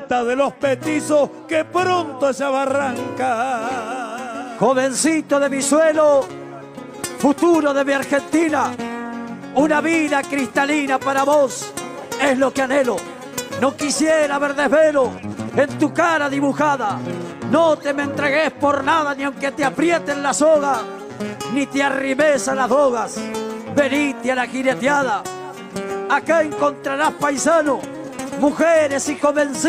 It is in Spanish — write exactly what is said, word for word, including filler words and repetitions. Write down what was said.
canta de los petizos que pronto se barranca. Jovencito de mi suelo, futuro de mi Argentina, una vida cristalina para vos es lo que anhelo. No quisiera ver desvelo en tu cara dibujada. No te me entregues por nada, ni aunque te aprieten la soga, ni te arrimes a las drogas. Venite a la jineteada. Acá encontrarás paisano, mujeres y jovencitos.